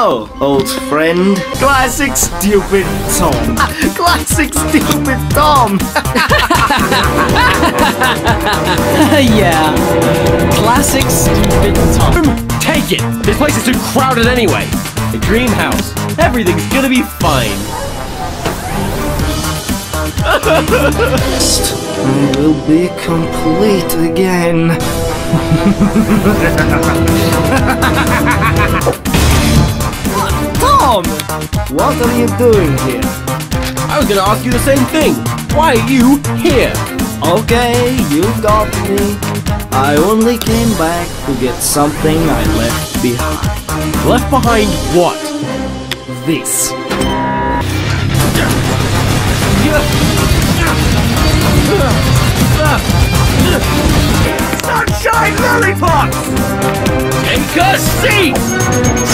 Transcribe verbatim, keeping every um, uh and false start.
Hello, old friend. Classic stupid Tom. Classic stupid Tom. Yeah. Classic stupid Tom. Take it! This place is too crowded anyway. A dream house. Everything's gonna be fine. I will be complete again. Tom! What are you doing here? I was gonna ask you the same thing. Why are you here? Okay, you got me. I only came back to get something I left behind. Left behind what? This. Sunshine lollipops! Take a seat!